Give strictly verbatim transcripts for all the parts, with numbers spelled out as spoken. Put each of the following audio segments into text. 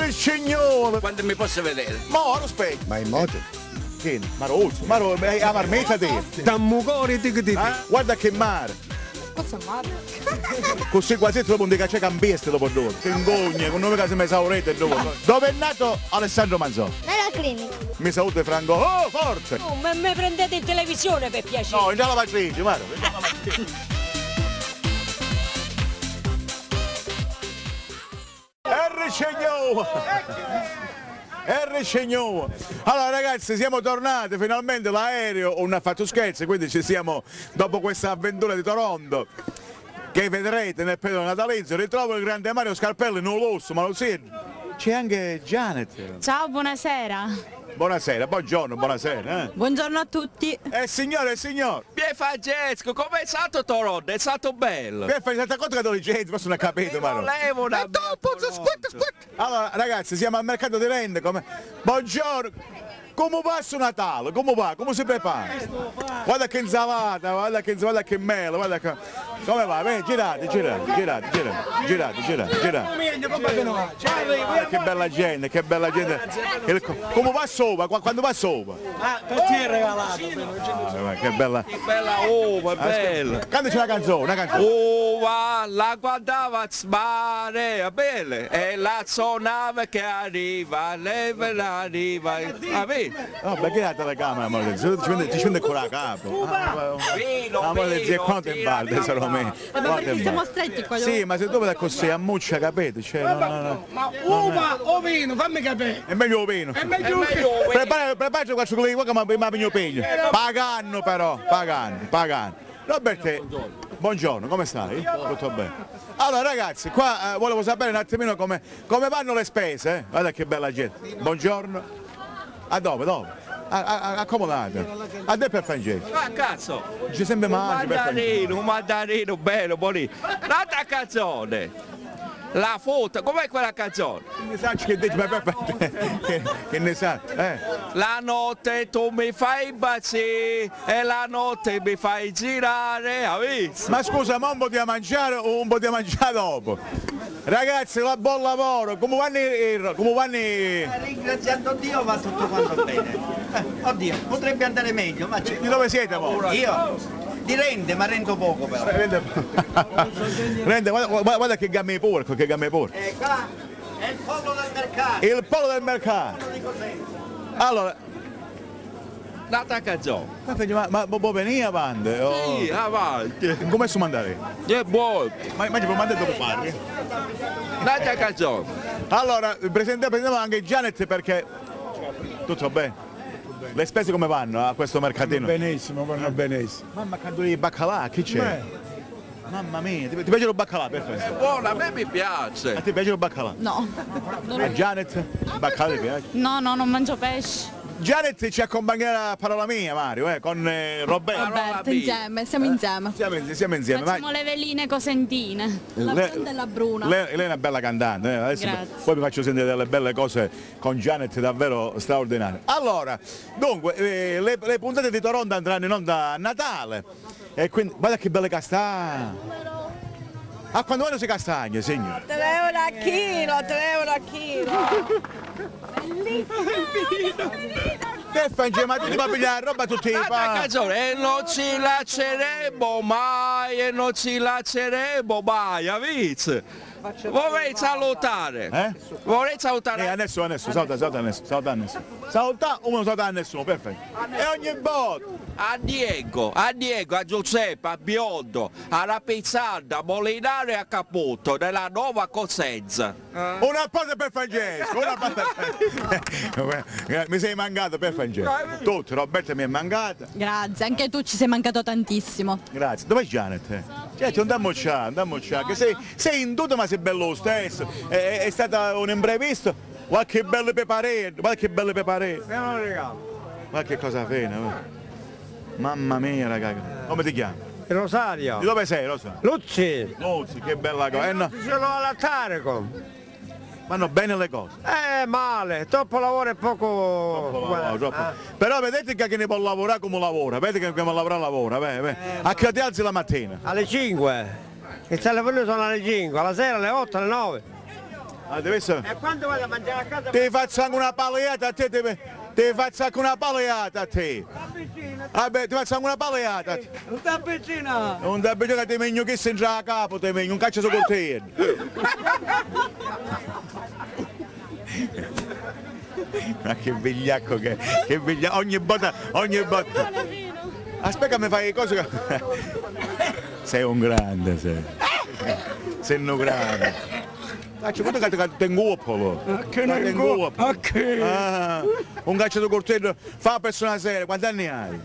E signore! Quando mi posso vedere? Mo, lo specchio! Ma in moto? Che? Ma rozzo, ma rozzo, è la marmetta te! Tammugori di che eh? Guarda che mare! Cosa male? Così quasi dopo un caccia cambieste dopo due. Che ingogna, con nome che si mi esaurite dopo. Dove è nato Alessandro Manzoni? Nella clinica. Mi saluta Franco. Oh, forte! Oh, ma mi prendete in televisione per piacere? No, in già lavatrice, guarda. In già lavatrice. R signore! R signore! Allora ragazzi, siamo tornati, finalmente l'aereo non ha fatto scherzi, quindi ci siamo dopo questa avventura di Toronto che vedrete nel periodo natalizio. Ritrovo il grande Mario Scarpelli, non lo so, ma lo sì. C'è anche Janet. Ciao, buonasera. Buonasera, buongiorno, buonasera. Eh? Buongiorno a tutti. Eh signore e signor. Bien Francesco, come è stato Toronto? È stato bello. Bien Francesco, conto che adolescenti, forse non ha capito, ma volevo una eh, dopo, aspetta, aspetta. Allora ragazzi, siamo al mercato di Rende, come... Buongiorno. Come passa Natale? Come va? Come si prepara? Guarda che insalata, guarda che guarda che melo, guarda che... Come va? Beh, girate, girate, girate, girate, girate, girate, girate. Guarda che bella gente, che bella gente. Il... Come va sopra? Quando va sopra? Ah, per te è regalato. Ah, che bella. Che bella uva, è bella. Cantaci una canzone, una canzone. Uva, la guardava sbare, è bella. E la suonava che arriva, leva arriva. Ah, vedi? No, perché la telecamera, amore? Ci prende, ci prende con la capo. Vino, Amore, zia, quanto è balde, sono me. Ma perché siamo stretti qua? Sì, ma se tu vedi così, ammuccia, capite? Cioè, no, no, no. Ma uva o vino, fammi capire. È meglio il vino. È meglio il vino. Prepara, prepara qualche cosa che ma mi pigno pigno. Pagano però, pagano, pagano. Roberto, buongiorno, come stai? Tutto bene. Allora ragazzi, qua eh, volevo sapere un attimino come, come vanno le spese, eh? Guarda che bella gente. Buongiorno. A dove, dove? A, a, accomodate. A te per Francesco. Ma cazzo! Ci sempre mangi per Francesco. Mandarino, un mandarino bello, buonino. L'altra canzone. La foto, com'è quella canzone? Che ne sai che dici, ma per che, che ne sai? Eh? La notte tu mi fai impazzire e la notte mi fai girare, hai visto? Ma scusa, ma un po' di mangiare o un po' di mangiare dopo? Ragazzi, la buon lavoro, come vanno i... come vanno i... Ringraziando Dio va tutto quanto bene. Eh, oddio, potrebbe andare meglio, ma c'è... Di dove siete voi? Io? Di Rende, ma rendo poco però. Rende, Rende guarda, guarda, guarda che gamme porco, che gamme porco. E qua è il pollo del mercato. Il pollo del mercato. Allora, L'altra canzone. ma, ma, ma può venire avanti? Oh. Sì, avanti. Come si mandare? È buono. Ma, ma ci può mandare dopo farli? L'altra canzone. Allora, presentiamo, presentiamo anche Janet perché... Tutto bene? Le spese come vanno a questo mercatino? Benissimo, vanno benissimo. Mamma che di baccalà, chi c'è? Mamma mia, ti, ti piace il baccalà, perfetto. È buono, a me mi piace. A te piace il baccalà? No. A Janet? Il baccalà ti piace? No, no, non mangio pesce. Janet ci accompagnerà a parola mia, Mario, eh, con eh, Roberto. Roberto, insieme, siamo insieme. Siamo, siamo insieme. Facciamo le veline cosentine. La Le- blonda e la bruna. Lei, lei è una bella cantante, eh. Adesso Grazie. poi vi faccio sentire delle belle cose con Janet davvero straordinarie. Allora, dunque, eh, le, le puntate di Toronto andranno in onda a Natale. E quindi, guarda che belle castagne. A quando vanno si castagne, signore? tre euro a chilo, tre euro a chilo. Che fai, ma tu ti va a pigliare roba tutti i L'altra pa... canzone. E non ci lasceremo mai, e non ci lasceremo mai, hai visto? Vorrei salutare. Eh? Vorrei salutare. Eh, adesso, adesso, salta, salta adesso, salta adesso. Salta o non salta a nessuno, perfetto. E ogni volta. A Diego, a Diego, a Giuseppe, a Biondo, a Rapizzarda, a Molinare e a Caputo della Nuova Cosenza. Un applauso per Francesco, un applauso per... Mi sei mancato per Francesco. Tutti, Roberto mi è mancata. Grazie, anche tu ci sei mancato tantissimo. Grazie. Dov'è Janet? Certo, andiamo a andiamo a che sei, sei in tutto ma sei bello lo stesso. È, è stato un imprevisto. Guarda che belle peparelle, guarda che belle peparelle. È un regalo. Guarda che cosa fine. Mamma mia ragazzi. Come ti chiami? Rosario. Di dove sei, Rosa? Luzzi. Luzzi, che bella cosa. Eh, no. Ce l'ho allattare con. Vanno bene le cose. Eh, male, troppo lavoro e poco... Troppo lavoro, troppo. Ah. Però vedete che chi ne può lavorare come lavora, vedete che come lavora lavora, beh, beh. A che ti alzi la mattina? Alle cinque. Il telefono sono alle cinque, alla sera alle otto, alle nove. Ah, deve essere... E quando vado a mangiare a casa... Ti faccio anche una paleata a te, ti, ti faccio anche una paleata a te. Vabbè, ti faccio anche una paleata a te. Non sta vicino! Non ti abbiamo che ti megno che sei già a capo, ti megno, un caccia su coltello. Ma che vigliacco che è, che vigliacco, ogni volta, ogni volta. Aspetta che mi fai le cose che... Sei un grande, sei. Sei un grande. Faccio quello che ti inguppolo. Che non ingoppo? A che? Ah, un caccia di coltello, fa persona seria, quanti anni hai?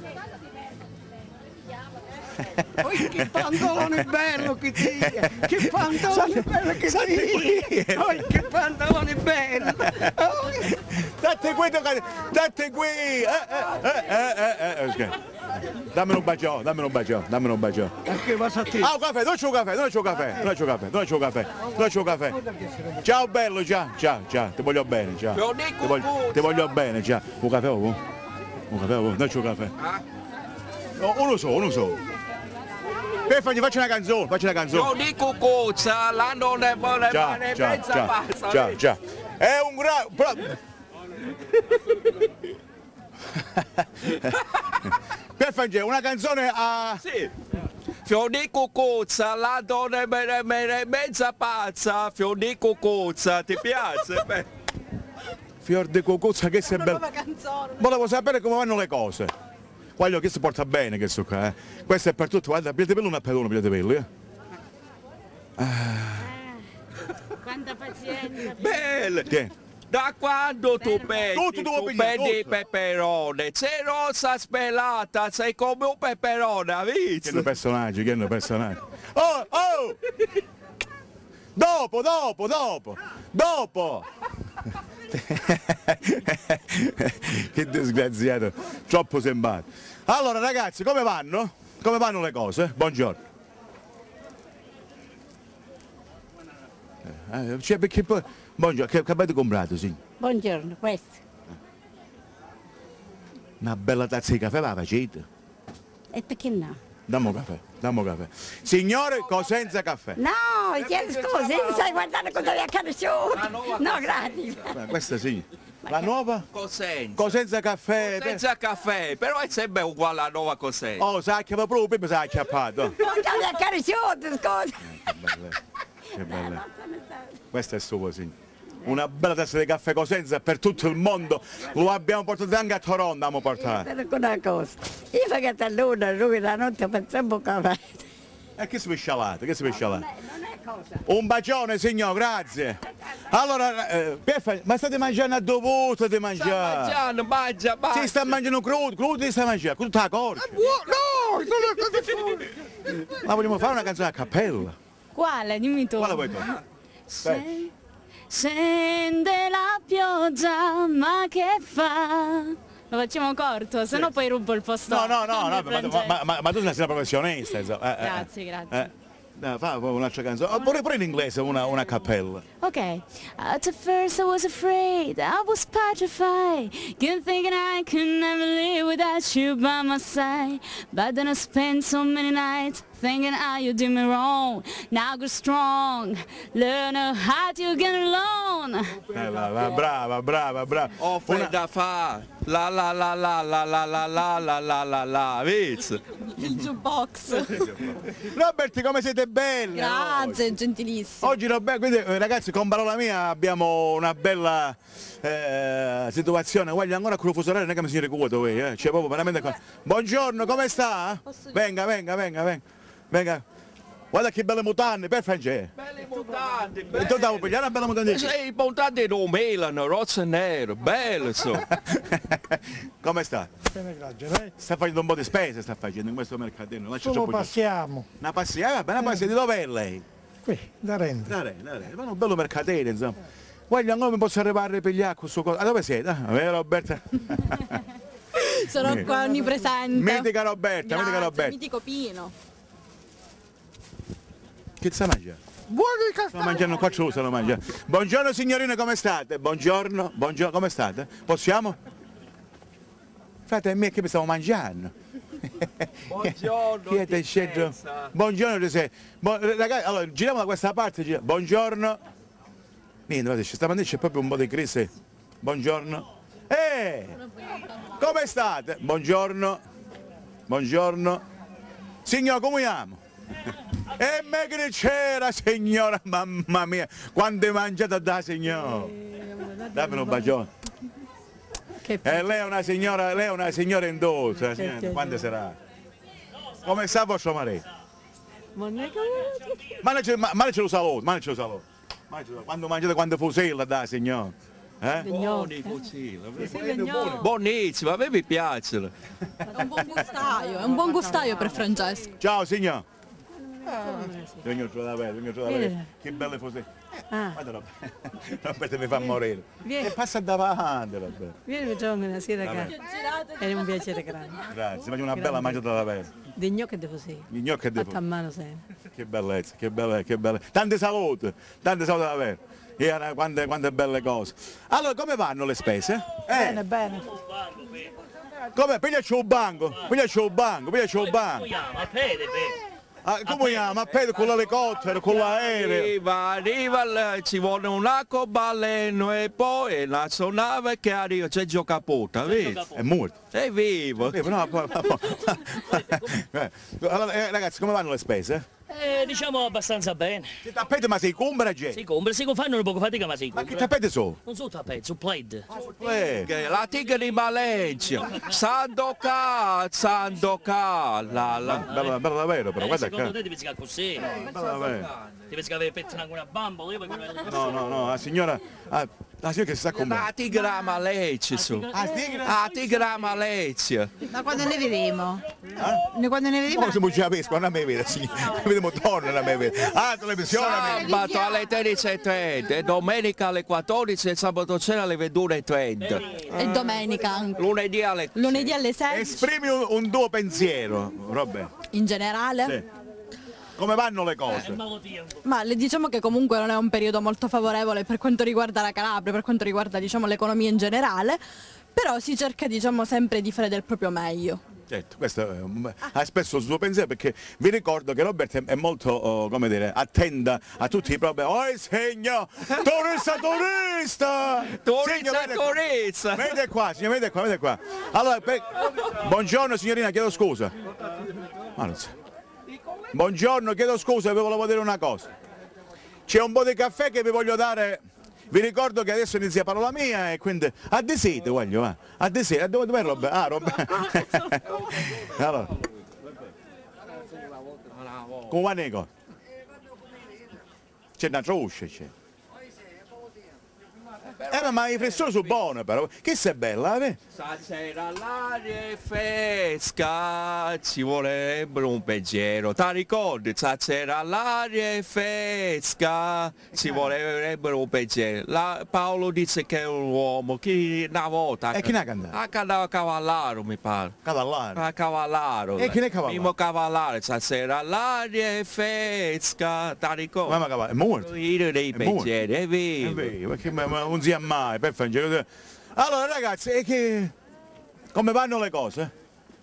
Poi che pantalone bello che ti è! Che pantalone bello che ti è! Poi che pantalone bello! Date qui, date qui! Eh, eh, eh, eh, eh, ok. Dammi un bacio, dammi un bacio, dammi un bacio. Che va a te? Ah, un caffè, dove c'è un caffè, dove c'è un caffè, dove c'è un caffè, dove c'è un caffè, dove c'è un caffè. Ciao bello, ciao, ciao, ciao, ti voglio bene, ciao. Ti voglio, ti voglio bene, ciao. Un caffè, un caffè, dove c'è un caffè? Oh, uno solo, uno solo. Per fargli faccio una canzone, faccio una canzone. Io dico cosa, la non è buona, Ciao, è ciao, mezza ciao, pazza. ciao, ciao. È un grande... Per fare una canzone a... Sì. Fiori cucuzza, la donna è mezza pazza, fiori cucuzza, ti piace? Beh. Fior di cucuzza, che sei bello. Volevo sapere come vanno le cose. Guarda che si porta bene questo qua, eh. Questo è per tutto, guarda, piede bello un appellone, piede bello, eh. Ah. Quanta pazienza. Belle. Tieni. Da quando tu pedi, Tutto devo tu pigliare, pedi tutto. peperone, c'è rossa spelata, sei come un peperone, hai Che visto? hanno personaggi, che hanno personaggi. Oh, oh! Dopo, dopo, dopo, dopo! Che disgraziato, troppo sembrato. Allora ragazzi, come vanno? Come vanno le cose? Buongiorno. Eh, cioè, perché poi... Buongiorno, che, che avete comprato, sì? Buongiorno, questo. Una bella tazza di caffè la facete? E perché no? Dammi un caffè, dammi un caffè. Signore, Cosenza caffè. No, chiedi scusi, stai guardando cosa vi è accaduto? No, grazie. Beh, questa sì. La nuova? Cosenza. Cosenza caffè. Senza caffè, però è sempre uguale alla nuova Cosenza. Oh, sa che proprio prima si è acchiappato. Cosa vi è accaduto, scusi? Che bella, che bella. Questa è sua, sì. Una bella tazza di caffè Cosenza per tutto il mondo. Lo abbiamo portato anche a Toronto, abbiamo portato. Dico una cosa, io faccio a luna, lui la notte facciamo caffè. E che sviscialate, che sviscialate? Non è cosa. Un bacione signor, grazie. Allora, eh, per- ma state mangiando a dovuto di Sta mangiare? mangiando, mangia, mangia. Si sta mangiando crudo, crudo si sta mangiando, crudo la corda. Ma vogliamo fare una canzone a cappella? Quale? Dimmi tu. Quale vuoi tu? Sen- Scende la pioggia, ma che fa? Lo facciamo corto, se no poi rubo il posto. No, no, no, no, Nel ma, Francesco. ma, ma, ma tu sei una professionista, insomma. Eh, eh, Grazie, grazie. Eh. No, fa un'altra canzone, oppure pure in inglese una, una cappella. Okay. At first I was afraid, I was petrified, kept thinking I could never live without you by my side. But then I spent so many nights thinking how you did me wrong. Now go strong, learn how to get alone. Eh, la, la, brava, brava, brava. Offre Una- da fa, la la la la la la la la la la la la, viz. Il jukebox. Roberti, come siete belli! Grazie, gentilissimo. Oggi Roberto, quindi eh, ragazzi con parola mia abbiamo una bella eh, situazione, guarda ancora con il fuso orario non è che mi si ricorda voi, eh. Cioè proprio veramente con... Buongiorno, come sta? Venga, venga, venga, venga, venga. Guarda che belle mutande, per Francesco. Belli mutanti, E tu devo pigliare una bella mutande. Sei montato in un Milano, rosso e nero, bello so. Come sta? Bene, grazie, lei? Sta facendo un po' di spese, sta facendo in questo mercatino. Lascia Solo troppo- passiamo. Una passiata, vabbè, una passiata, di dov'è lei? Qui, da Rende. Da re, da re, ma un bello mercatino, insomma. Guarda, non mi posso arrivare a pigliare questo cosa. Ah, dove siete? Ah, vero Roberta? Sono qua onnipresente. Mitica Roberta, mitica Grazie, Roberta. mitico Pino. Che sta mangiando? Buoni Sto mangiando qua, ce lo stanno mangiando. Buongiorno signorine, come state? Buongiorno, buongiorno, come state? Possiamo? Frate e me che mi stavo mangiando. Buongiorno, Chi è te scelto? Vicenza. Buongiorno, Giuseppe. Bu- ragazzi, allora giriamo da questa parte. gira- Buongiorno. Niente, guarda, ci stamattina c'è proprio un po' di crisi. Buongiorno. Eh! Come state? Buongiorno. Buongiorno. Signor, come chiamo? E me che c'era, signora, mamma mia, quando hai mangiato da signora? Dammi un bacione. Eh, lei è una signora, lei è una signora indossa, quando sarà? Come sta vostro marito? Mangiate lo saluto, mangiate lo saluto. Quando mangiate quando fusilla da signora? Eh? Buoni fucili, buonissimo, a me mi piacciono. È un buon gustaio, è un buon gustaio per Francesco. Ciao signor. Signor Giudavello, signor Giudavello, che belle fusilli. Guarda Roberto, Roberto mi fa morire. E passa davanti Roberto. Vieni facciamo una sera qua. È un piacere grande. Grazie, faccio una bella mangiata da bere. Di gnocchi di fusilli. Gli gnocchi di Fatta a mano sempre. Che bellezza, che bella, che bella. Tante salute, tante salute da bere. E quante, quante belle cose. Allora, come vanno le spese? Eh? Bene, bene. Come? Pigliaci un banco, pigliaci un banco, pigliaci un banco. Ah, come chiama? A piedi con l'elicottero, con l'aereo. Arriva, arriva, ci vuole un arcobaleno e poi la sonave che arriva, c'è già caputa, vedi? È morto. È vivo. È vivo, no, ma, ma, ma. Allora, eh, ragazzi, come vanno le spese? Eh, diciamo abbastanza bene. Si tappete ma si compra, gente? Si compra, si fanno un poco fatica ma si compra. Ma che tappete sono? Non sono tappeti, sono plaid. Eh. La tigre di Valencia, Sandokan, Sandokan, la la. Bella, bella davvero, però, Eh, guarda secondo qua. te devi giocare così. Bella davvero. Devi giocare per pettine anche una bambola. Io No, no, no, la signora, ah, la signora che si sta comprando. La tigre a Malezia su. Ah, tigre? La tigre a Malezia. Ma quando ne vedremo? Eh? Noi quando ne vedremo? Come se non ci capisco, non mi vede, signora. Vediamo torna, non mi vede. Ah, televisione. Sabato alle tredici e trenta, e domenica alle quattordici e sabato sera alle ventuno e trenta. E domenica anche. Lunedì alle Lunedì alle sedici. Esprimi un, un tuo pensiero, Roberto. In generale? Sì. Come vanno le cose? Ma le diciamo che comunque non è un periodo molto favorevole per quanto riguarda la Calabria, per quanto riguarda diciamo l'economia in generale, però si cerca diciamo sempre di fare del proprio meglio. Certo, questo è un- ha spesso il suo pensiero perché vi ricordo che Roberto è- è molto, oh, come dire, attenta a tutti i problemi. Oh signor, turista, turista! Turista, Signor, vede qua. turista. Vede qua, signor, vede qua, vede qua. Allora, per- buongiorno signorina, chiedo scusa. Ma non so. Buongiorno, chiedo scusa, vi volevo dire una cosa. C'è un po' di caffè che vi voglio dare. Vi ricordo che adesso inizia parola mia e quindi a di sede, voglio, va. A di sede, dove dov'è Roberto? Ah, Roberto. Allora. Come va Nico? C'è una truscia, c'è. Eh, ma i flessori sono buoni però. Che sei bella, eh? Stasera l'aria è fresca, ci vorrebbe un pensiero. Ti ricordi? Stasera l'aria è fresca, ci vorrebbe un pensiero. La- Paolo dice che è un uomo, chi una volta... E chi ne ha cantato? Ha cantato Cavallaro, mi pare. Cavallaro. A Cavallaro. E chi ne è Cavallaro? Mimo Cavallaro, stasera l'aria è fresca, ti ricordi? Ma, ma Cavallaro, è morto? Io dei È morto? pensieri, è È vivo. vero, perché ma- ma non sia mai, per fare. Allora ragazzi, e che... come vanno le cose?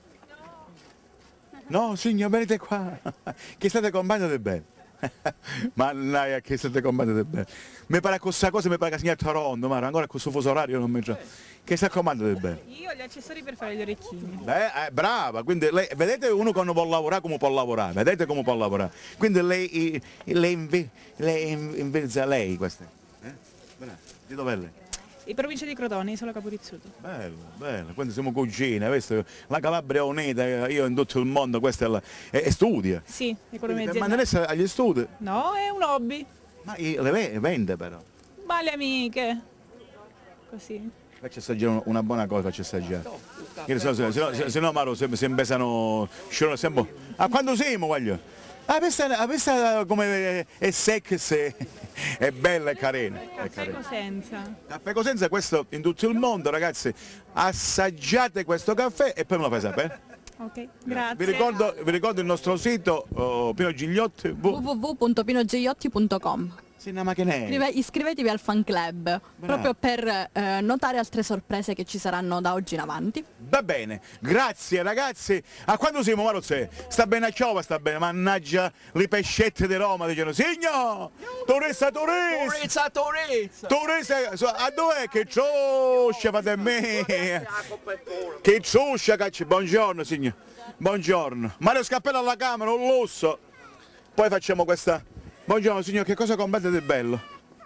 No, signor, venite qua. Che state combattendo bene. Mannaia, che state combattendo bene. Mi pare che questa cosa, mi pare che la signora Toronto, ma ancora con questo fuso orario non mi c'è. Che sta combattendo bene. Io ho gli accessori per fare gli orecchini. Eh, eh, brava, quindi lei, vedete uno quando può lavorare come può lavorare, vedete come può lavorare. Quindi lei, eh, lei, invi, lei invezza lei queste. Eh? Brava. Di dov'è lei? In provincia di Crotone, isola Caporizzuto. Bello, bello, quindi siamo cugine, questo, la Calabria è unita, io in tutto il mondo, questa è la... e, e studia. Sì, economia Ma aziendale. non è agli studi? No, è un hobby. Ma io- le ve- vende però. Ma le amiche. Così. Faccio assaggiare una buona cosa, faccio assaggiare. Che se, se, se, se, se no Maro si, si impesano, sciolano sempre. A quando siamo voglio? Ah, questa, questa come è sexy, è bella e carina. È Caffè carina. Cosenza. Caffè Cosenza, questo in tutto il mondo, ragazzi. Assaggiate questo caffè e poi me lo fai sapere. Ok, grazie. Vi ricordo, vi ricordo il nostro sito, oh, Pino Gigliotti, w w w punto pinogigliotti punto com. Sì, una macchinetta. Iscrive- iscrivetevi al fan club, proprio per eh, notare altre sorprese che ci saranno da oggi in avanti. Va bene, grazie ragazzi. A quando siamo, Marozze? Sta bene a Ciova, sta bene, mannaggia le pescette di Roma, dicono, signor, turista, turista, Turista, turista. turista, so- a dov'è che cioscia fate a me? Che cioscia, cacci, buongiorno signor, buongiorno. Mario Scappello alla camera, un lusso. Poi facciamo questa, buongiorno signor, che cosa comprate di bello?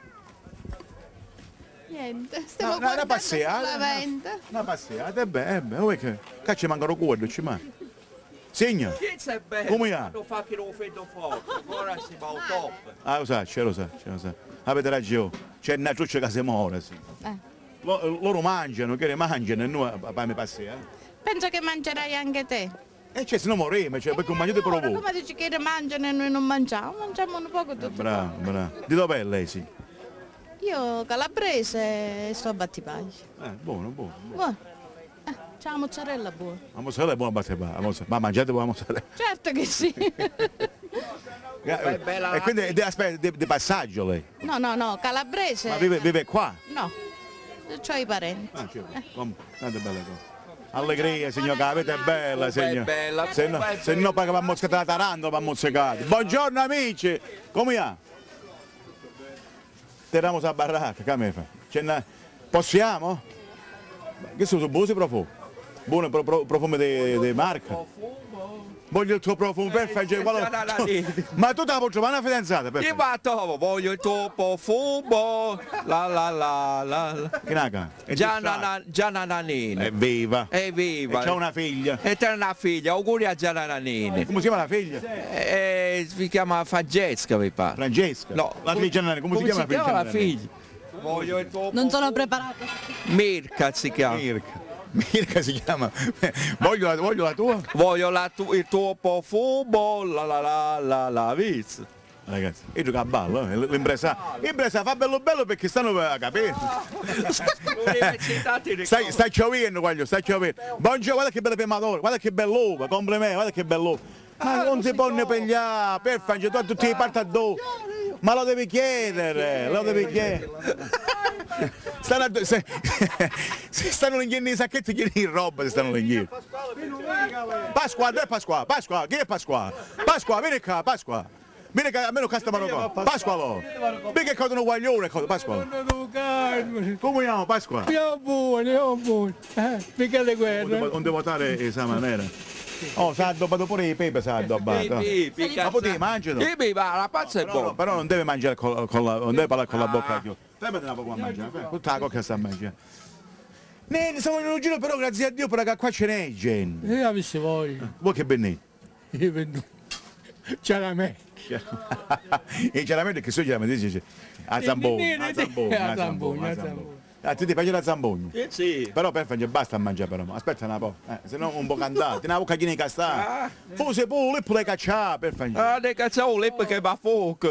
Niente, stiamo No, no, una guardando passeggiata, sulla venta. Una passeggiata, è bene, è bene, dov'è che? Cacci mancano cuore, ci manca. Signor, Chi c'è bello? come va? Non fa che lo vedo forte, ora si va al top. Ah, lo sa, ce lo sa, ce lo sa. Avete ragione, c'è una ciuccia che si muore, sì. Eh. Lo- Loro mangiano, che ne mangiano e noi poi mi passia. Penso che mangerai anche te. E cioè se no morremo, cioè, perché mangiate per voi. Come dici che mangiano e noi non mangiamo? Mangiamo un poco tutti. Bravo, bravo. Di dov'è lei, sì? Io calabrese e sto a Battipaglia. Eh, buono, buono. Buono. Eh, c'è la mozzarella buona. La mozzarella è buona batteva, ma mangiate buona mozzarella. Certo che sì. Eh, E quindi è di, aspetta, di, di passaggio lei? No, no, no, calabrese. Ma vive, vive qua? No, c'ho i parenti. Ah, c'è. Com- tante belle cose. Allegria, signor Capete, è bella, signor. bella, Se no, se no poi che va a mozzicare la tarantola, va a mozzicare. Buongiorno amici, come va? Tiriamo la baracca, che me fa? C'è una- Possiamo? Che sono buoni profumi? Buoni pro- pro- profumi di, di marca? Voglio il tuo profumo per fare ma tu te la puoi trovare una fidanzata per Chi va a voglio il tuo profumo, la la la la la. Che naca? Gianna Gianna Nannini. È viva. È viva. E c'ha una figlia. E c'è una figlia, auguri a Gianna Nannini. Come si chiama la figlia? Eh, si chiama Francesca, mi pare. Francesca? No. La figlia Gianna, come, si chiama la figlia? la Gianna? figlia? Voglio il tuo Non sono preparata. Mirka si chiama. Mirka. Mirka si chiama. Voglio la, voglio la tua. Voglio la tu- il tuo profumo, la la la la la vis. Ragazzi, io gioco a ballo, eh, l'impresa. L'impresa fa bello bello perché stanno a capire. Stai, stai giovendo, guaglio, stai giovendo. Buongiorno, guarda che bella primatura, guarda che bell'uva, complimenti, guarda che bell'uva. Ma non si può ne pigliare, per fare, tu tutti i parti addosso. Ma lo devi chiedere, lo devi chiedere. Stanno, a- se, se stanno linghendo i sacchetti, chiedi in roba se stanno linghendo. Pasqua, dove è Pasqua? Pasqua, chi è Pasqua? Pasqua, vieni qua, Pasqua. Vieni qua, almeno castamano qua. Pasqualo. Vieni che cosa un guaglione, cosa, Pasqua. Come andiamo, Pasqua? Io buono, io buono. Eh, mica le guerre. Non devo votare questa maniera. Oh, sa addobbato pure i pepe, sa addobbato. Pepe, Ma potevi mangiare? Sì, sì, ma la pazza è No, no, buona. però non deve mangiare con, con la, non deve parlare con la bocca chiusa. Fermati un po' a mangiare, fai. Tutta la cocca sta a mangiare. Ne, stiamo in un giro però grazie a Dio perché qua ce n'è gente. Io avessi voglia. Voi che benni? Io vengo. C'era me. E chiaramente che so chiaramente dice a zamboni, a zamboni, a zamboni, a zamboni. Ah, ti piace la zambogna? Sì, sì. Però per fare basta a mangiare però, aspetta un po', eh, se no un po' cantato, ti una bocca di castà. Forse pure le puoi cacciare per fare. Ah, ne cacciamo le perché va fuoco.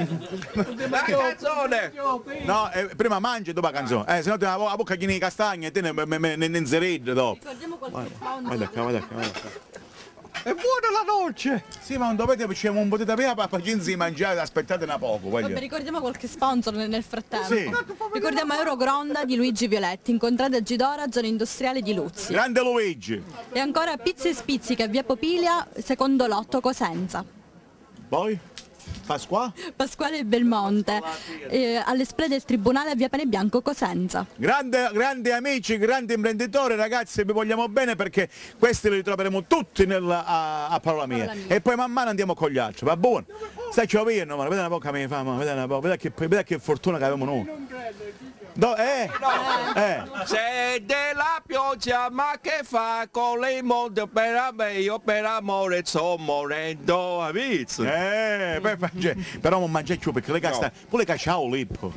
La canzone! No, eh, prima mangi e dopo la canzone, eh, se no ti una bo- la bocca di castagne e te ne, ne, ne, ne inzeridde dopo. Ricordiamo qualche Guarda qua, guarda qua, guarda qua. È buona la dolce. Sì, ma non dovete, c'è un po' di prima per facciamo mangiare, aspettate un poco, voglio. Vabbè, ricordiamo qualche sponsor nel nel frattempo. Sì. Ricordiamo Eurogronda di Luigi Violetti, incontrate a Gidora, zona industriale di Luzzi. Grande Luigi. E ancora Pizze e Spizziche a via Popilia, secondo lotto Cosenza. Poi? Pasqua? Pasquale Belmonte, eh, all'Esplè del Tribunale a via Pane Bianco Cosenza. Grande, grandi amici, grandi imprenditori, ragazzi, vi vogliamo bene perché questi li troveremo tutti nella, a, a parola mia. Parola mia. E poi man mano andiamo con gli altri, va buono? Stai giovendo, ma vedi una poca mi fa, ma vedi una poca, vedi che, vedi che fortuna che avevamo noi. Do, eh? Eh? C'è della pioggia ma che fa con le monte per me, io per amore sto morendo a vizzo. Eh, per fare- però non mangiare più perché le casta, pure le cacciavo un lippo.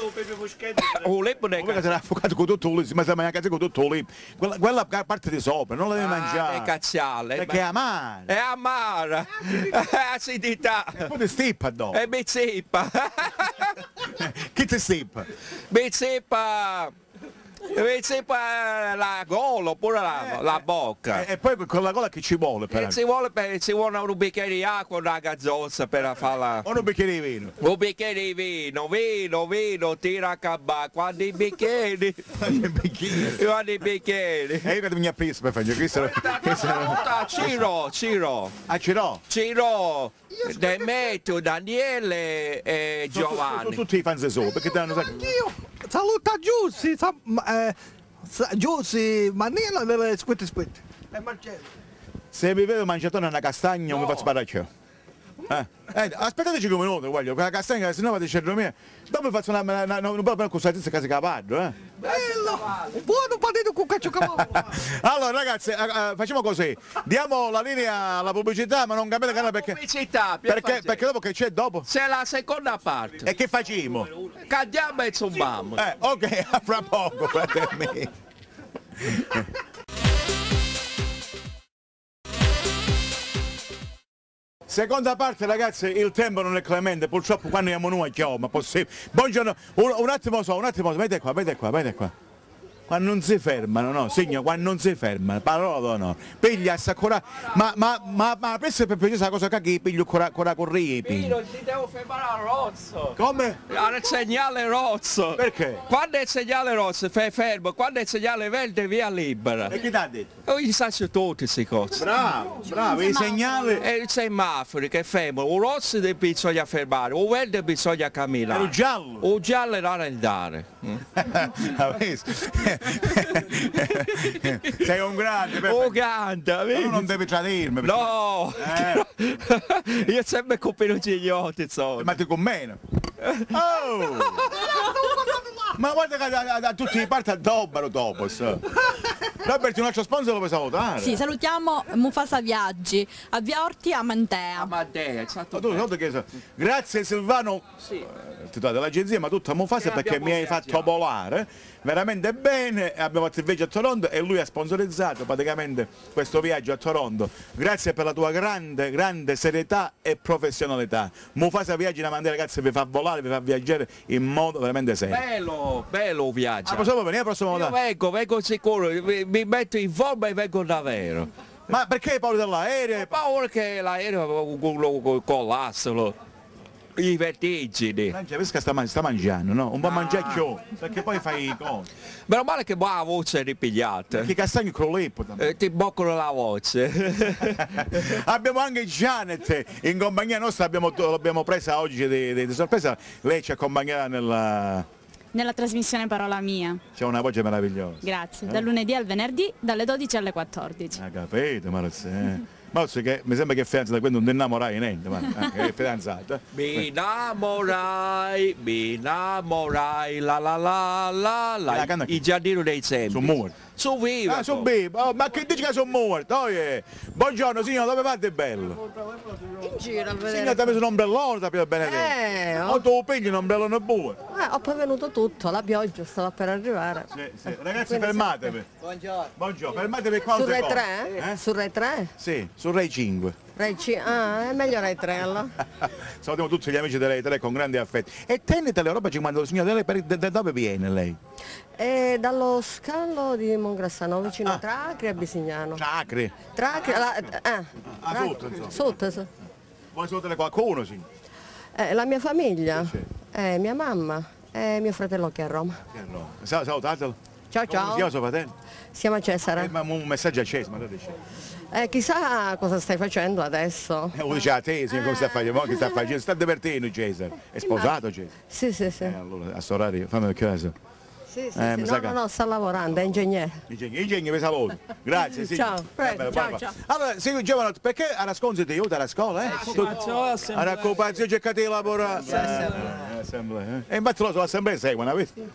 Un leppo ne Perché si era affogato con tutto il lippo, ma si mangiato con tutto il lippo. Quella, quella parte di sopra, non la devi mangiare. è cacciale. Perché è amara. È amara. È acidità. E poi ti stippa dopo. È bezeppa. Chi ti stippa? Bezeppa. Invece per la gola oppure la, la bocca. E, e poi con la gola che ci vuole? Per... E ci vuole, per, ci vuole un bicchiere di acqua, una gazzozza per farla... O un bicchiere di vino? Un bicchiere di vino, vino, vino, tira a cabà, quando i bicchieri... Quando i bicchieri? Quando i bicchieri? E io che mi ha preso per fare questo... Ciro, Ciro. Ah, Ciro? Ciro, Demetrio, Daniele e Giovanni. Sono tutti i fans su, perché ti hanno... Io saluta Giussi, sa, eh, sa, Giussi, Manila delle squitte squitte. E Marcello. Se vi vedo mangiatore una castagna no. mi faccio sparaccio. Eh. Eh, aspettateci un minuto, voglio, quella castagna, se no vado a dire mia. Dopo faccio una, una, una, una bella costazza che si capaggio, eh. Bello! Buono patino con caccio cavallo! Allora ragazzi, eh, eh, facciamo così, diamo la linea alla pubblicità, ma non cambiate canale perché... Pubblicità, perché, perché dopo che c'è dopo? C'è la seconda parte. E che facciamo? Cantiamo e zumbamo. Eh, ok, a fra poco, fratelli. Seconda parte ragazzi, il tempo non è clemente, purtroppo quando siamo noi chiama, possibile. Buongiorno, un, un attimo so, un attimo so, vedete qua, vedete qua, vedete qua. Quando non si fermano, no, signor, quando non si fermano, parola d'onore, piglia sta cura, ma, ma, ma, ma pensa per questa cosa che piglio cura, cura corrie, Pino, ti devo fermare al rosso. Come? Al segnale rosso. Perché? Quando è il segnale rosso, fai fermo, quando è il segnale verde, via libera. E chi ti ha detto? Oh, gli sanno tutti questi cose. Bravo, bravo, i segnali. E il semaforo che fermo, un rosso bisogna fermare, un verde bisogna camminare. E un giallo? Un giallo è andare. Sei un grande, Peppe. Un grande, vedi? Tu non devi tradirmi. Perché... No! Eh. Io sempre con pelucci idioti, insomma. Ma ti con meno. Oh! Ma guarda che da, da tutti i parti addobbano dopo. So. Roberti, un altro sponsor lo puoi salutare? Sì, salutiamo Mufasa Viaggi, a Via Orti a Mantea. A Mantea, esatto. Tu, tu, che so. Grazie Silvano, sì. eh, dell'agenzia, ma tutta Mufasa perché mi hai fatto volare veramente bene. Abbiamo fatto il viaggio a Toronto e lui ha sponsorizzato praticamente questo viaggio a Toronto. Grazie per la tua grande, grande serietà e professionalità. Mufasa Viaggi da Mantea, ragazzi, vi fa volare, vi fa viaggiare in modo veramente serio. Bello, bello viaggio. Ah, possiamo venire la prossima volta? Io vengo, vengo sicuro, mi, mi metto in forma e vengo davvero. Ma perché hai paura dell'aereo? Ho paura che l'aereo collassano. I vertigini. Francesca sta, sta mangiando, no? Un po' ah. mangiacchio, perché poi fai i conti. Meno male che la voce è ripigliata. Perché castagni con l'eppo eh, ti boccano la voce. Abbiamo anche Janet in compagnia nostra, abbiamo, l'abbiamo presa oggi di, di, di sorpresa. Lei ci accompagnerà nella... Nella trasmissione Parola Mia. C'è una voce meravigliosa. Grazie, eh? dal lunedì al venerdì, dalle dodici alle quattordici. Ah, capito, Marzia, eh. Marzia che mi sembra che è fidanzata, quindi non ti innamorai niente, ma eh, è fidanzata. Mi innamorai, mi innamorai, la la la la la, la i giardini dei sempi. Sono morti. Sono vivo. Ah, sono vivo, oh, ma che dici che sono morto? Oh, yeah. Buongiorno signora, dove fate bello? In giro a vedere. Signora, ti ha messo un ombrellone, sapete bene te. Eh, ho... Oh, tu pigli un ombrellone buono. Eh, ho poi venuto tutto, la pioggia stava per arrivare. Sì, sì. Ragazzi, quindi fermatevi. Buongiorno. Buongiorno, fermatevi qua. Su Rai tre? Eh? Su Rai tre? Sì, su Rai cinque. Rai cinque, ah, è meglio Rai tre allora. Salutiamo tutti gli amici di Rai tre con grandi affetti. E tenete l'Europa cinquanta, signora, lei per, da dove viene lei? È dallo scalo di Mongrassano, vicino ah. a Tracri e Bisignano. Tracri? Tracri, la, eh, ah, Tracri. sotto, insomma. Sotto, sì. Vuoi salutare qualcuno, sì? Eh, la mia famiglia, sì, sì. Eh, mia mamma e mio fratello che è a Roma. Che è a Roma. Salutatelo. Ciao ciao. Come si chiama suo fratello? Si chiama Cesare. Eh, ma un messaggio a Cesare, ma dice. Eh, chissà cosa stai facendo adesso. Eh, uno dice a te, signor, come sta facendo? Che sta facendo? Sta divertendo Cesare. È sposato Cesare? Sì, sì, sì. Eh, allora, a sto orario, fammi il caso. Sì, sì, eh, sì. No, no, no, sta lavorando, è ingegnere. Ingegnere, ingegnere, vi saluto. Grazie, sì. Ciao, prego, Vabbè, ciao, vai, ciao. Vai. Allora, sì, giovane, perché a nasconderti ti aiuta alla scuola, eh? A raccompazione, cercate di lavorare. Sì, eh, assemblea, eh. E infatti lo so, l'assemblea seguono, avete?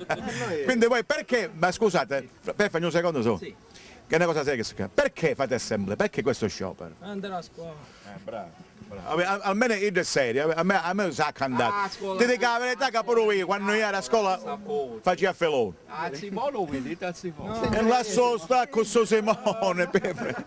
Quindi voi perché, ma scusate, per fare un secondo solo. Sì. Che è una cosa seria che si chiama. Perché fate assemblea? Perché questo sciopero? Andare a scuola. Eh, bravo. bravo. Al, almeno io è serio, a me, a me sa cantato. Ah, ti dico la verità che pure io quando io ero a scuola facevo a felone. Ah, Simone, vedete a Simone. E lascio sta con suo Simone, Pepe.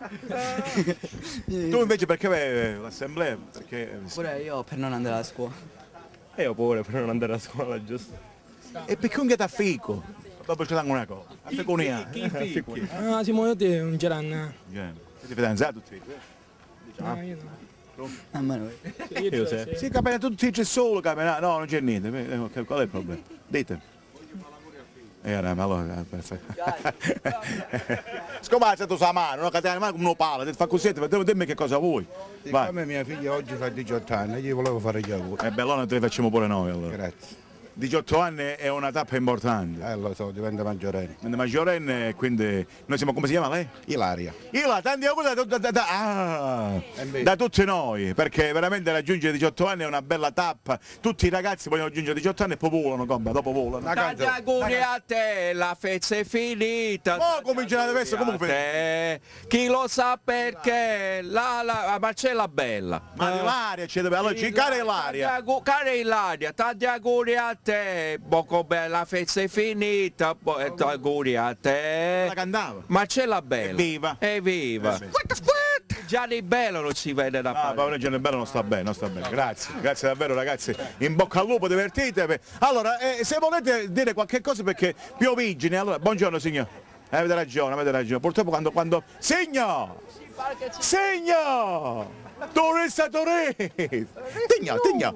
Tu invece perché vai l'assemblea? Perché... Pure io per non andare a scuola. E io pure per non andare a scuola, giusto? E perché un gatto a fico? dopo ci danno una cosa. A te con Ah, Simone, te non c'erano. Siete fidanzati tutti? No, io no. A me no. Io sì. Sì, capita tutti c'è solo, capita. No, non c'è niente. Qual è il problema? Dite. E allora, allora, perfetto. Scomazza tu sa mano, no? Che ti hai mano come un palo, ti fa così, dimmi che cosa vuoi. Vai. Come mia figlia oggi fa diciotto anni, gli volevo fare gli auguri. E bellona te li facciamo pure noi allora. Grazie. diciotto anni è una tappa importante. Eh lo so, diventa maggiorenne. Diventa maggiorenne, quindi noi siamo, come si chiama lei? Ilaria. Ilaria, tanti auguri da, da, da, da, ah, da tutti noi, perché veramente raggiungere diciotto anni è una bella tappa. Tutti i ragazzi vogliono raggiungere diciotto anni e poi volano, compa, dopo volano. Tanti auguri a te, la festa è finita. Oh, cominciano adesso comunque. Chi lo sa perché? La, la, la Marcella Bella. Ma Ilaria c'è dove? Allora, ci cara Ilaria. Cara Ilaria, tanti auguri a te. Poco bella, la festa è finita, poi auguri a te. La cantava? Marcella Bella. Evviva. Evviva. Gianni Bello non si vede da parte. No, Paolo Gianni Bello non sta bene, non sta bene. Grazie, grazie davvero ragazzi. In bocca al lupo, divertitevi. Allora, eh, se volete dire qualche cosa perché piovigine, allora, buongiorno signor. Eh, avete ragione, avete ragione. Purtroppo quando, quando... Signor! Signor! Turista, turista! Tigno, tigno!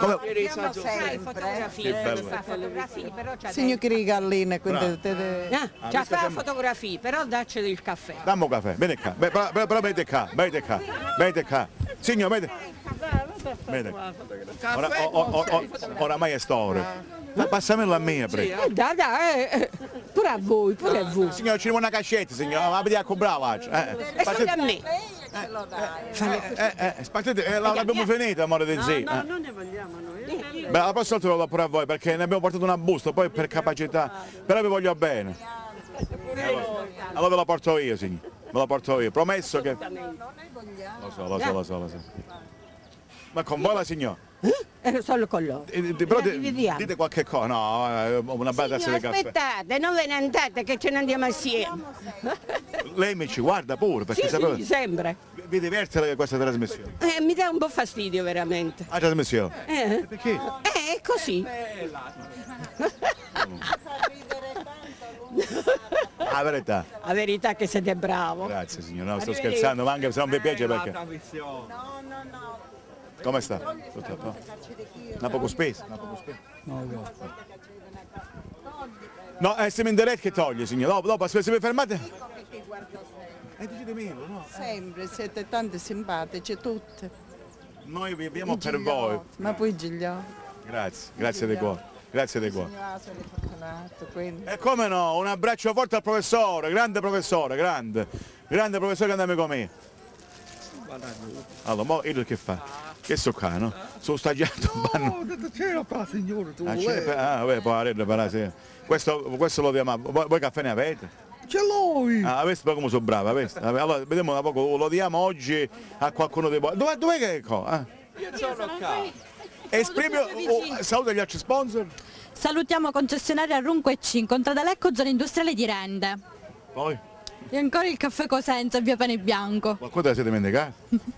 Signor che galline, quindi ah, già fa fotografie, però dacci del caffè. Dammo caffè, vieni qua, però, però, però vedete qua, vedete qua, vedete qua. Signor, vedete. Vedete. Ora, o, o, o, oramai è storia. Ma passamelo a me, prego. Eh, dai, dai, eh, pure a voi, pure a voi. Signor, ci vuole una cascetta, signor, ma vedi a comprare. Eh, e solo a me. Eh, eh, aspettate, eh, l'abbiamo finita, amore di zio. No, no, non ne vogliamo noi. Beh, la prossima volta lo do pure a voi, perché ne abbiamo portato una busta, poi per capacità, però vi voglio bene. Allora, allora ve la porto io, signor, ve la porto io, promesso che... Lo so, lo so, lo so, lo so. Ma con voi la signora? Eh, solo con loro. Eh, però di, dite qualche cosa, no, una bella tazza di caffè. Aspettate, non ve ne andate che ce ne andiamo assieme. Lei mi ci guarda pure, perché sì, sapete... sì, sempre. Vi diverte questa trasmissione? Eh, mi dà un po' fastidio veramente. La trasmissione? Eh. Perché? Eh, è così. La verità. La verità che siete bravo. Grazie signor, no, sto scherzando, ma anche se non vi piace perché... No, no, no. Come sta? Tutto a posto? Una poco spesa? Una poco spesa? No, no. No, eh, siamo in diretta che toglie signor, dopo, dopo, se vi fermate... Eh, dici di meno, no? Sempre, siete tanti simpatici, tutte. Noi viviamo per voi. Ma poi Giglio. Grazie, grazie di cuore, grazie di cuore. Quindi. E come no, un abbraccio forte al professore, grande professore, grande, grande professore, grande amico mio. Allora, mo io che fa? Che so qua, no? Sono stagiato un panno. No, c'era qua, signore, tu. Ah, ah beh, poi per sì. Questo, questo lo diamo, voi, voi caffè ne avete? Ce l'ho! Ah, avete come sono brava, avete? Allora, vediamo da poco, lo diamo oggi a qualcuno dei voi. Dov'è, dov'è che è qua? Eh? Io sono qua. Esprime, oh, saluta gli altri sponsor. Salutiamo concessionaria Runque C, in Contradalecco, zona industriale di Rende. Poi? E ancora il caffè Cosenza, via Pane Bianco. Qualcuno te la siete dimenticato?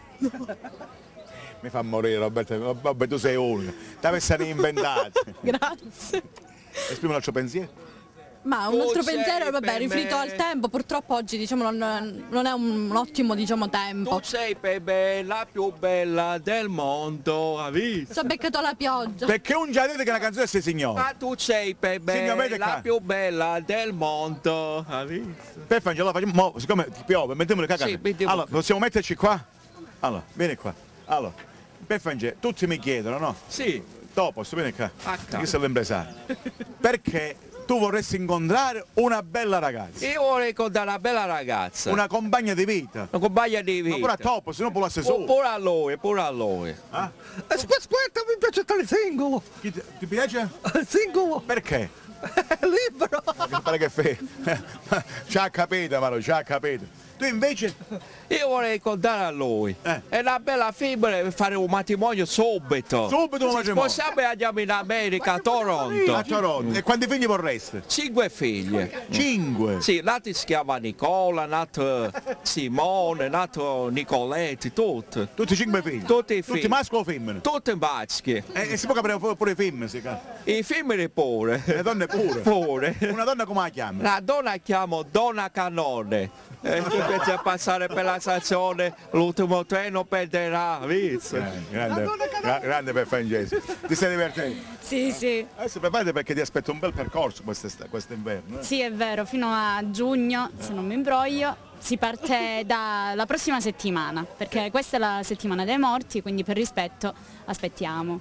Mi fa morire Roberto, vabbè tu sei unica, ti avessi reinventato. Grazie. Esprime un altro pensiero. Ma un altro pensiero, vabbè, riferito al tempo, purtroppo oggi diciamo non, non è un ottimo diciamo tempo. Tu sei per me la più bella del mondo, ha visto? Ci ho beccato la pioggia. Perché un già dite che una canzone sei signore? Ma tu sei per me Signor, la qua. più bella del mondo, ha visto? Per Angelo, facciamo, mo, siccome piove, mettiamole cagate. Sì, mettiamo. Allora, possiamo metterci qua? Allora, vieni qua. Allora, per Angelo, tutti mi chiedono, no? Sì. Dopo, sto vieni qua. H. Che sei l'impresario. Perché tu vorresti incontrare una bella ragazza. Io vorrei incontrare una bella ragazza. Una compagna di vita. Una compagna di vita. Ma pure a topo, se no può essere solo. Pure a lui, pure a lui. Ah? Aspetta, aspetta, mi piace stare singolo. Ti, ti piace? Singolo. Perché? Libero. Che pare che fai? Ci ha capito, Maro, ci ha capito. Tu invece? Io vorrei incontrare a lui. Eh. È una bella fibra per fare un matrimonio subito. Subito un matrimonio? Sposiamo e andiamo in America, a Toronto. A Toronto. E quanti figli vorreste? Cinque figli. Cinque? Sì, l'altro si chiama Nicola, l'altro Simone, l'altro Nicoletti, tutti. Tutti cinque figli? Tutti i figli. Tutti maschi o femmine? Tutti maschi. E, e si può capire pure i femmine, si capisce? I femmine pure. Le donne pure? Pure. Una donna come la chiami? La donna chiamo Donna Cannone. E tu pensi a passare per la stazione, l'ultimo treno perderà, visto? Eh, grande, gra- grande per francese. Ti stai divertendo? Sì, sì. Adesso preparati perché ti aspetta un bel percorso quest'est- quest'inverno. Eh? Sì, è vero, fino a giugno, se non mi imbroglio, si parte dalla prossima settimana, perché questa è la settimana dei morti, quindi per rispetto aspettiamo.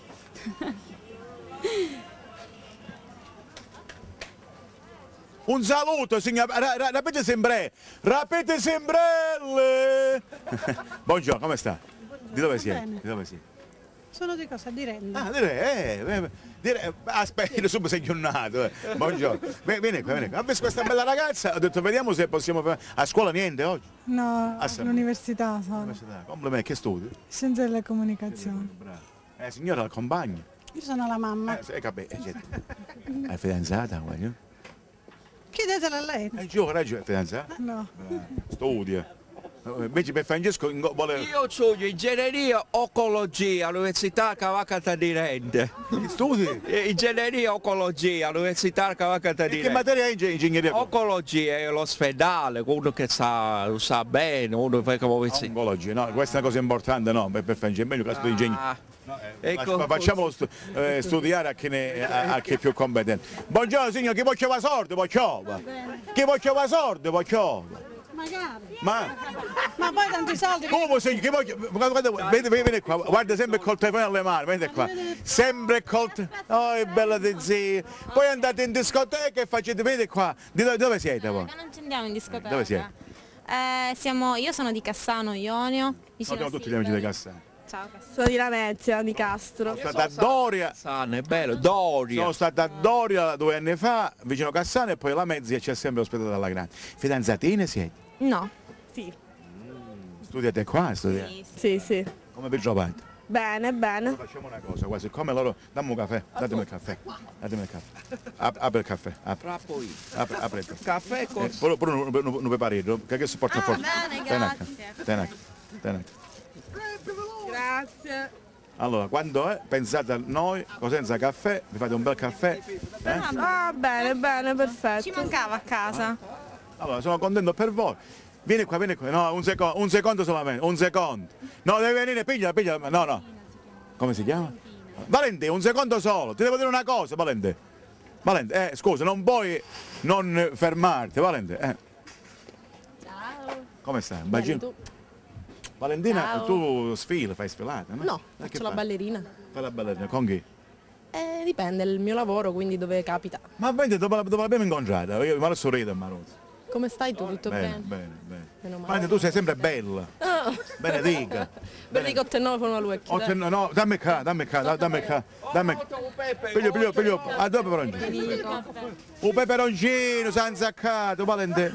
Un saluto, signor. Ra- ra- rapete sempre. Rapete sembrelle. Buongiorno, come sta? Di dove sei? Bene. Di dove sei? Sono di cosa? Di Rende. Ah, direi, eh, eh, direi, aspetta, subito sei giornato. Eh. Buongiorno. Vieni, vieni qua, vieni qua. Ho visto questa bella ragazza, ho detto vediamo se possiamo fare. A scuola niente oggi? No, Ah, sì. all'università sono. Università. Complimenti, che studi? Scienze delle comunicazioni. Bravo. Eh, signora, la compagna. Io sono la mamma. Eh, sì, capì, eh, certo. È fidanzata, voglio? Chiedetela a lei. Eh, giù, ragione, è fidanzata? No. Studia. Eh, Invece per Francesco ingo- vuole... Io studio ingegneria oncologia all'Università Cavacata di Rende. Che studi? Eh, Ingegneria oncologia all'Università Cavacata di Che Rende. materia è ing- ingegneria? Oncologia è l'ospedale, uno che sa, lo sa bene, uno che come si... Oncologia, no, questa è una cosa importante, no, per, per Francesco è meglio che la studi ingegneria. Ah, Ecco, ecco, facciamolo stu- eh, studiare a chi, ne, a, a chi è più competente. Buongiorno signor, chi può chiamare sordo? Può chiamare? Chi può chiamare sordo? Può chiamare? Magari. Ma Ma poi tanti soldi. come signor? Chi può chiamare? Guarda, guarda, vedi, vedi, vedi qua, guarda sempre col telefono alle mani, vedete qua. Sempre col telefono. Oh, è bella di zia. Poi andate in discoteca e facete, vedi qua. Di dove, dove siete voi? Non ci andiamo in discoteca. Dove siete? Eh, siamo, io sono di Cassano, Ionio. vicino Abbiamo a tutti gli amici di Cassano. Ciao Cassano. Sono di Lamezia, di Castro. Sono stata a Doria. Cassano, è bello, Doria. Sono stata a Doria due anni fa, vicino a Cassano, e poi la Mezzia c'è sempre ospitata dalla Grande. Fidanzatine siete? No. Sì. Studiate qua? Studiate? Sì, sì. Come vi trovate? Bene, bene. Facciamo una cosa, qua, siccome loro... Dammi un caffè, datemi il caffè. Datemi il caffè. Ap- apri il caffè. Apri. Apri, apri. Caffè con... Eh, pure pure un, un, un peparino, che che si porta fuori. bene, Tenaca, grazie. tenaca, tenaca. Grazie. Allora, quando è, pensate a noi, Cosenza Caffè, vi fate un bel caffè. Eh? Ah, bene, bene, perfetto. Ci mancava a casa. Allora, sono contento per voi. Vieni qua, vieni qua. No, un secondo, un secondo solamente, un secondo. No, devi venire, piglia, piglia. No, no. Come si chiama? Valente, un secondo solo. Ti devo dire una cosa, Valente. Valente, eh, scusa, non puoi non fermarti, Valente. Eh. Ciao. Come stai? Un bacino? Tu? Valentina, Ciao. tu sfili, fai sfilata, no? No, Eh, che faccio la fai? ballerina. Fai la ballerina, con chi? Eh, dipende, è il mio lavoro, quindi dove capita. Ma vedi, dopo, dopo l'abbiamo incontrata, io mi sorrido, Marozzo. Come stai tu? Tutto Bene, bene? bene, bene. Meno male. Valente, tu sei sempre bella. Ah. Benedica. Benedico te no, con una lue. Oh, te- no, no, dammi qua, dammi qua, da- dammi qua, dammi. Piglio, piglio, piglio, ah, dove peperoncino? Un peperoncino, senza accato, Valente.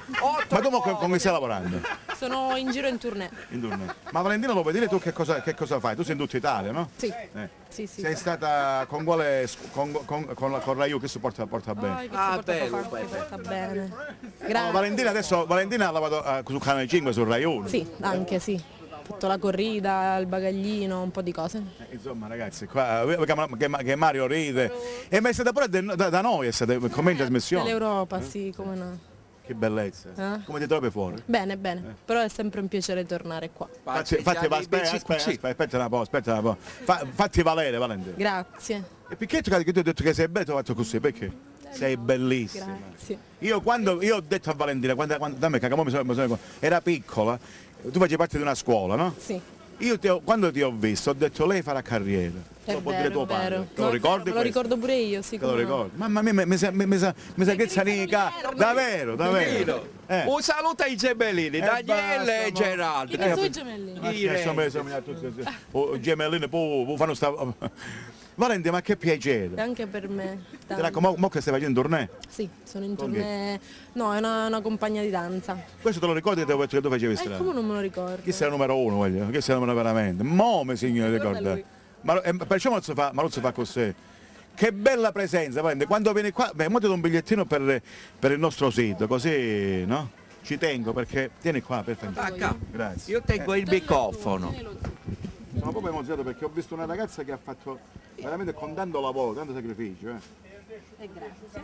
Ma tu mo con, con chi stai lavorando? Sono in giro in tournée. In tournée. Ma Valentina lo puoi dire tu che cosa, che cosa fai? Tu sei in tutta Italia, no? Sì. Eh. Sì, sì. Sei stata con quale scu- con, con, con, la, con Raiu che si porta, porta bene? Ah, bello, sta bene. Grazie. Oh, Valentina adesso Valentina ha lavorato eh, su Canale cinque su Rai uno. Sì, anche sì. Tutto la corrida, il bagaglino, un po' di cose. Eh, Insomma ragazzi, qua, eh, che, che Mario ride. E ma è stata pure da, da- da noi, è stata come in trasmissione. Dell'Europa, sì, come no. Che bellezza. Eh? Come ti trovi fuori? Bene, bene. Però è sempre un piacere tornare qua. Fatti, fatti, va- aspetta, aspetta, aspetta, aspetta un po', aspetta un po'. Fa- fatti valere, Valentina. Grazie. E perché tu che ti ho detto che sei bello, ti ho fatto così? Perché? Sei bellissima. Grazie. Io quando io ho detto a Valentina, quando, quando dammi caga, mo mi sono- mi sono- era piccola, tu facevi parte di una scuola, no? Sì. Io ti ho- quando ti ho visto ho detto lei farà carriera. È Lo può vero, dire tuo è vero. padre. Te No, lo è ricordi? vero, me lo questo? ricordo pure io, sì. Te lo come no. ricordi? Mamma mia, mi, mi, sa- mi, mi sa mi sa che zanica. Davvero, davvero. Eh. Un saluto ai gemellini, Eh, Daniele basta, e mo. Gerardo. Chi sono i gemellini? Ah, sì, adesso mi sono tutti oh, gemellini, poi poi fanno sta. Valentina, ma che E piacere. anche per me. Ti tanto. raccomando, mo che stai facendo in tournée? Sì, sono in Con chi? tournée. No, è una, una compagnia di danza. Questo te lo ricordi che ti avevo detto che tu facevi E strada? come non me lo ricordo? Chi sei il numero uno, voglio? Chi sei il numero veramente? Mo mi signore Guarda ricorda. lui. Ma eh, perciò Maruzzo fa, Maruzzo fa così. Che bella presenza, Valente. Quando vieni qua, beh, mo ti do un bigliettino per, per il nostro sito, così, no? Ci tengo perché tieni qua per favore. Acca. Grazie. Io tengo il microfono. Sono proprio emozionato perché ho visto una ragazza che ha fatto veramente con tanto lavoro, tanto sacrificio. Eh. E grazie.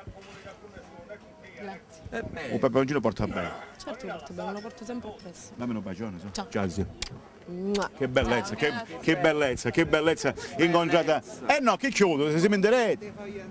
Grazie. Un peperoncino porta bene. Certo che porto bene, me lo porto sempre appresso. Dammi un bacione. So. Ciao. Ciao zio. Che bellezza, che, che bellezza, che bellezza incontrata. Eh no, che chiudo, se siamo in diretta.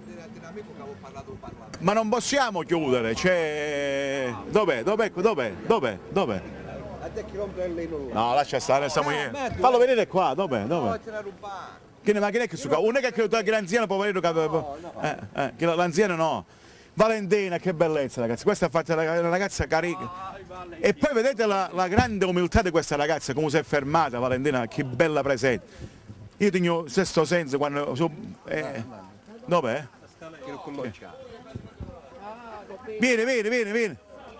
Ma non possiamo chiudere, c'è. Dov'è? Dov'è? Dov'è? Dov'è? Dov'è? No, lascia stare, stiamo io. Fallo venire qua, dov'è? Dov'è? Che ma che è che su uno che ha creduto che l'anziano poverino che eh, eh, che l'anziano no. Valentina, che bellezza ragazzi, questa è fatta una ragazza carica. E poi vedete la, la grande umiltà di questa ragazza, come si è fermata Valentina, che bella presenza. Io tengo sesto senso quando... Su, eh, dov'è? Vieni, vieni, vieni, vieni.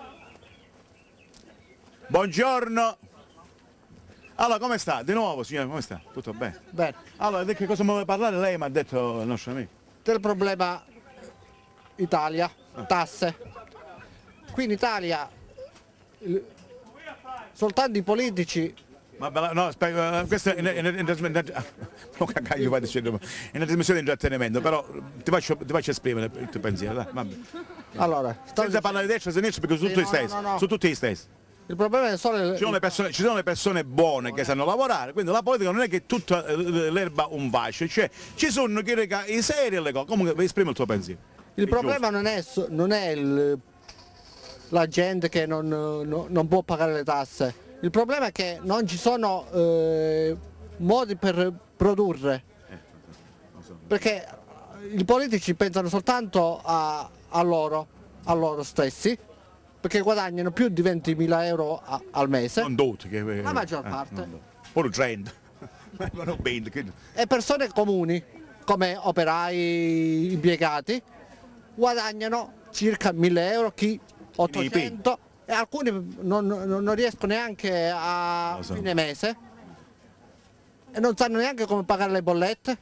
Buongiorno. Allora, come sta? Di nuovo signore, come sta? Tutto bene? Bene. Allora, di che cosa mi vuole parlare? Lei mi ha detto il nostro amico. Del problema Italia, tasse. Qui in Italia il- soltanto i politici. Ma no, aspetta, questa è una, una, una, una, una, una trasmissione di intrattenimento, però ti faccio, ti faccio esprimere il tuo pensiero, dai, vabbè. Allora, senza parlare di destra e sinistra perché sono Sì, tutti no, gli stessi, no, no, no. sono tutti gli stessi. Il problema è solo. Ci sono, le persone, ci sono le persone buone che sanno lavorare, quindi la politica non è che tutta l'erba un fascio, cioè ci sono chi rega i seri e le cose. Comunque esprimi il tuo pensiero. Il È problema non è, so- non è il- la gente che non, no- non può pagare le tasse, il problema è che non ci sono eh, modi per produrre, perché i politici pensano soltanto a, a loro, a loro stessi, perché guadagnano più di ventimila euro a- al mese, Non tutti, che, la maggior eh, parte, non tutti. Pure trenta. Ma non venti, che- e persone comuni come operai, impiegati, guadagnano circa mille euro, chi ottocento, e alcuni non, non- non riescono neanche a Lo so. fine mese e non sanno neanche come pagare le bollette,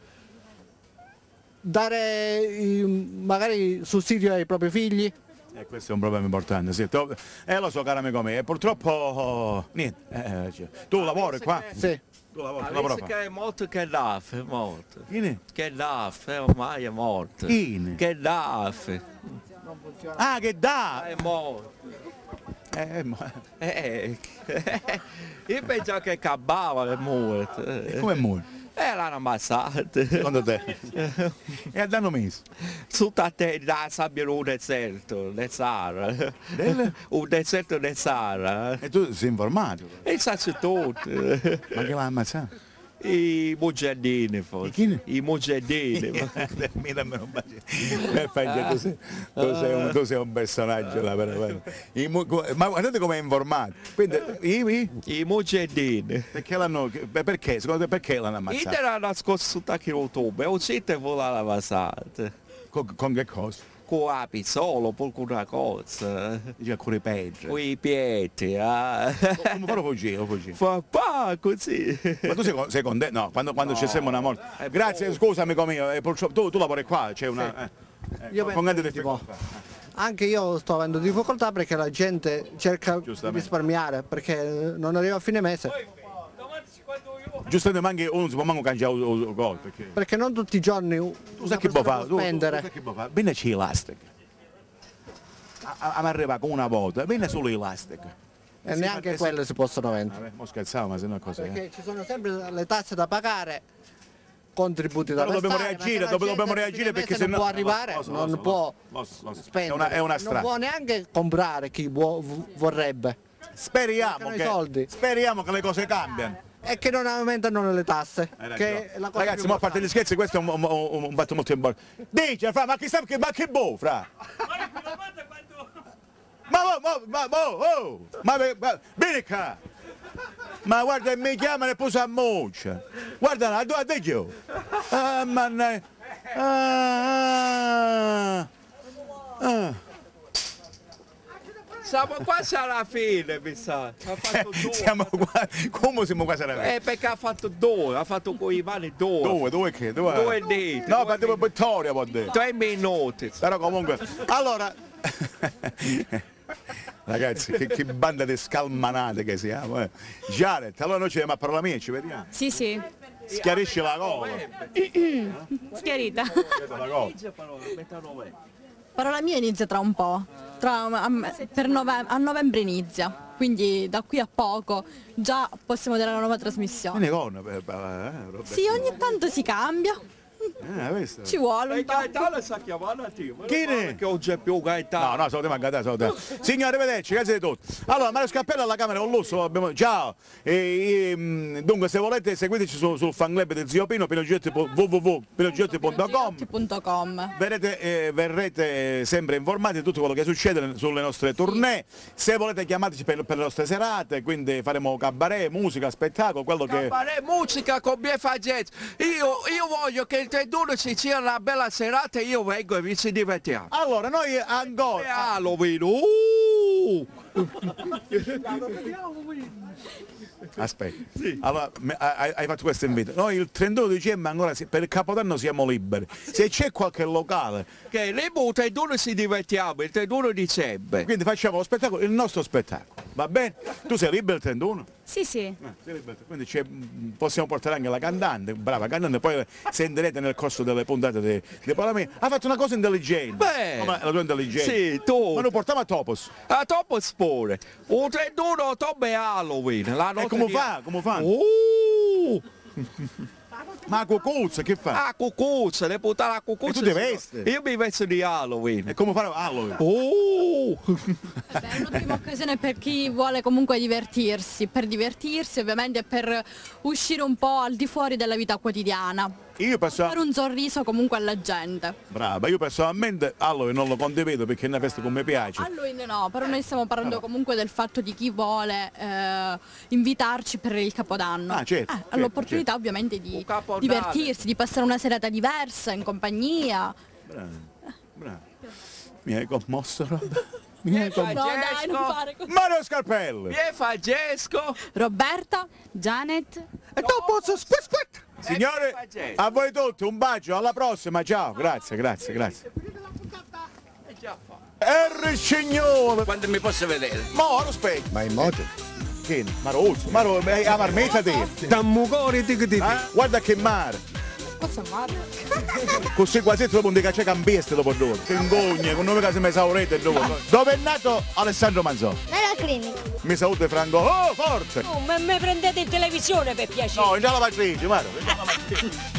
dare i- magari sussidio ai propri figli. Eh, questo è un problema importante, sì. Tu- Eh lo so caro amico mio, e purtroppo oh, niente. eh, cioè, tu lavori qua? Sì. Tu lavori, tu lavori Adesso qua. che è morto Gheddafi, è morto. Chi? Gheddafi, ormai è morto. Chi? Gheddafi. Ah, che dà! È morto. Eh, ma... Eh, io pensavo che Kabbalah è morto. Come è morto? Eh, l'hanno ammazzato. Secondo te? E l'hanno messo? Sotto a te da sabbia un deserto, nel Sahara. Del? Un deserto nel Sahara. E tu sei informato? E il sacerdote. Ma che l'ha ammazzato? I muggiardini forse. I I muggiardini. Mi dammi un bacino. Eh, Faglia, tu, sei, tu, sei un, tu sei un personaggio là, veramente. I mu- ma guardate come è informato. Quindi, i, i? I muggiardini. Perché l'hanno. Perché? Secondo te perché l'hanno Io ammazzato? era nascosto sotto a ottobre, ho sentito volare la vasata. Con, con che cosa? Con la pizzolo, con una cosa. Dice con i peggio. Con i piedi, ah. Come farò fuggire? fuggire? Fa pa così. Ma tu sei, con- sei contento? No, quando, quando No. c'è sempre una morte. Grazie, scusa amico mio, eh, purtroppo- tu, tu lavori qua, c'è una. eh, eh, Io con penso grande che tipo- difficoltà. Anche io sto avendo difficoltà perché la gente cerca di risparmiare, perché non arriva a fine mese, Giustamente manchi uno si può manco cangiare il gol perché. perché non tutti i giorni Tu una sai che può persona fare? può Tu, tu, spendere. tu sai che può fare? Vieni c'è elastica. A mi arriva con una volta, vieni solo elastica. E neanche quelle si possono vendere. Vabbè, mo scherzavo, ma se no è così. Perché Eh. ci sono sempre le tasse da pagare, contributi da Però dobbiamo versare, reagire, ma la dobbiamo gente a reagire fine perché mese se non no- può arrivare, lo so, lo non so, può lo so, lo so. spendere, È una- è una non strada. può neanche comprare chi vuo- vorrebbe. Speriamo Mancano i che, soldi. speriamo che le cose cambiano. E che non aumentano le tasse. Hai Che ragione. è la cosa Ragazzi, più ma a parte gli scherzi, questo è un, un, un, un fatto molto importante. Dice, fra, ma che sta che ma che boh, fra? Ma oh, ma, ma, ma, oh, ma, ma vieni qua. Ma guarda, mi chiamano e poi si ammuccia. Guarda, là, dove è io? Ah, manna. Ah, ah, ah. Siamo quasi alla fine, mi sa. Ha fatto due. Siamo qua, come siamo quasi alla fine? Eh, perché ha fatto due, ha fatto con i mani due. Dove, dove che? Dove? Due diti. No, ma devo Vittoria, può dire. Tre minuti. Però comunque, allora, Ragazzi, che, che banda di scalmanate che siamo, eh. Janet, allora noi ci vediamo a parlare mia, ci vediamo. Sì, sì. Schiarisci la gola. Schiarita. La gola. Parola mia inizia tra un po', tra, a, per nove, a novembre inizia, quindi da qui a poco già possiamo vedere la nuova trasmissione. Quindi con, per, per, eh, Sì, ogni tanto si cambia. Eh, Ci vuole un po'. Gaetano sta chiamando a te. Chi ne? Che oggi è più Gaetano. No, no, salutiamo a Gaetano, salutiamo. Signori, arrivederci, grazie di tutto. Allora, Mario Scappello alla Camera con lusso, abbiamo... ciao. E, e, dunque, se volete seguiteci su, sul fan club di Zio Pino, w w w punto pinogiutti punto com. Verrete, eh, verrete sempre informati di tutto quello che succede sulle nostre tournée. Se volete chiamateci per, per le nostre serate, quindi faremo cabaret, musica, spettacolo, quello che... Cabaret, musica con mie faggezze. Io, io voglio che il trentuno ci sia una bella serata e io vengo e vi ci divertiamo. Allora, noi ancora... È Halloween. Uh! Aspetta, allora me- hai, hai fatto questo invito. Noi il trentuno dicembre ancora si- per il Capodanno siamo liberi. Se c'è qualche locale che lì il trentuno si divertiamo, il trentuno dicembre. Quindi facciamo lo spettacolo, il nostro spettacolo. Va bene? Tu sei libero il trentuno? Sì, sì. Eh, sei libero. Quindi c'è- possiamo portare anche la cantante, brava cantante, poi sentirete nel corso delle puntate di, di Palamino. Ha fatto una cosa intelligente. Beh, Come la tua intelligenza. sì, tu. Ma noi portiamo a Topos. A Topos pure. Un trentuno ottobre è Halloween. La notte E come di- fa? Come fa? Uh! Ma a cucuzza che fa? A cucuzza, le puttane a cucuzza. E tu ti vesti? Io mi vesto di Halloween. E come fare Halloween? Uh! Beh, è un'ottima occasione per chi vuole comunque divertirsi, per divertirsi ovviamente e per uscire un po' al di fuori della vita quotidiana. Io penso... Dare un sorriso comunque alla gente. Brava, io personalmente Halloween non lo condivido perché è una festa che mi piace. Halloween no, però noi stiamo parlando comunque del fatto di chi vuole eh, invitarci per il Capodanno. Ah, certo, Eh, certo, ha l'opportunità certo. ovviamente di Capodanno. divertirsi, di passare una serata diversa in compagnia. Bravo, bravo. Mi hai commosso, Roba. Mi hai commosso. No dai, non fare così. Mario Scarpelli. Mi è Francesco. Roberta, Janet. E dopo aspetta, aspetta. Signore, a voi tutti un bacio, alla prossima, ciao, grazie, grazie, grazie. R signore! Quando mi posso vedere? Mo, lo specchio. Ma in moto? Che? Marozzo, Maro, è la marmita te. Dammugori di di. Eh? Guarda che mare. Questo è male. Così quasi dopo un caccia cambieste dopo due. Che ingogne, con nome che si mi esaurite dopo. Dove è nato Alessandro Manzoni? Nella clinica. Mi saluta Franco. Oh, forte! Oh, ma mi prendete in televisione per piacere. No, in già lavatrice, guarda.